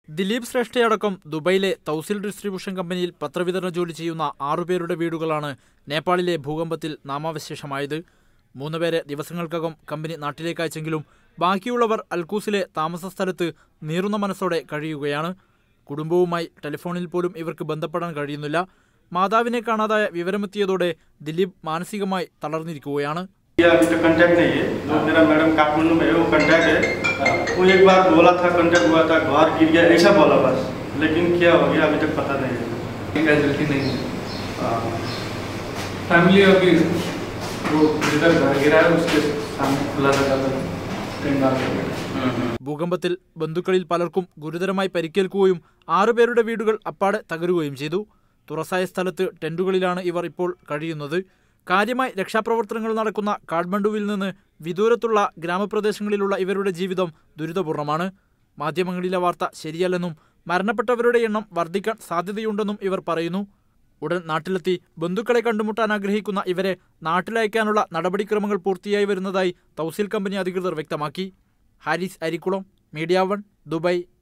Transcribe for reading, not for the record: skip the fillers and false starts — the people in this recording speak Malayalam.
ദിലീപ് ശ്രേഷ്ഠയടക്കം ദുബൈയിലെ തൗസിൽ ഡിസ്ട്രിബ്യൂഷൻ കമ്പനിയിൽ പത്രവിതരണ ജോലി ചെയ്യുന്ന 6 പേരുടെ വീടുകളാണ് നേപ്പാളിലെ ഭൂകമ്പത്തിൽ നാമാവശേഷമായത്. 3 പേരെ ദിവസങ്ങൾക്കകം കമ്പനി നാട്ടിലേക്ക് അയച്ചെങ്കിലും ബാക്കിയുള്ളവർ അൽക്കൂസിലെ താമസ സ്ഥലത്ത് നീറുന്ന മനസ്സോടെ കഴിയുകയാണ്. കുടുംബവുമായി ടെലിഫോണിൽ പോലും ഇവർക്ക് ബന്ധപ്പെടാൻ കഴിയുന്നില്ല. മാതാവിനെ കാണാതായ വിവരമെത്തിയതോടെ ദിലീപ് മാനസികമായി തളർന്നിരിക്കുകയാണ്. अभी तक कांटेक्ट नहीं है। जो मेरा मैडम काठमांडू में है वो कांटेक्ट है। वो एक बार बोला था कांटेक्ट हुआ था, घर गिर गया ऐसा बोला बस, लेकिन क्या हो गया अभी तक पता नहीं है। कैजुअलिटी नहीं है। फैमिली अभी वो जिधर घर गिरा है उसके सामने खुला लगा था। ഭൂകമ്പത്തിൽ ബന്ധുക്കളിൽ പലർക്കും ഗുരുതരമായി പരിക്കേൽക്കുകയും 6 പേരുടെ വീടുകൾ അപ്പാടെ തകരുകയും ചെയ്തു. തുറസായ സ്ഥലത്ത് ടെന്റുകളിലാണ് ഇവർ ഇപ്പോൾ കഴിയുന്നത്. കാര്യമായി രക്ഷാപ്രവർത്തനങ്ങൾ നടക്കുന്ന കാഠ്മണ്ഡുവിൽ നിന്ന് വിദൂരത്തുള്ള ഗ്രാമപ്രദേശങ്ങളിലുള്ള ഇവരുടെ ജീവിതം ദുരിതപൂർണ്ണമാണ്. മാധ്യമങ്ങളിലെ വാർത്ത ശരിയല്ലെന്നും മരണപ്പെട്ടവരുടെ എണ്ണം വർദ്ധിക്കാൻ സാധ്യതയുണ്ടെന്നും ഇവർ പറയുന്നു. ഉടൻ നാട്ടിലെത്തി ബന്ധുക്കളെ കണ്ടുമുട്ടാൻ ആഗ്രഹിക്കുന്ന ഇവരെ നാട്ടിലയക്കാനുള്ള നടപടിക്രമങ്ങൾ പൂർത്തിയായി വരുന്നതായി തൗസിൽ കമ്പനി അധികൃതർ വ്യക്തമാക്കി. Haris Arikkulam, media 1, Dubai.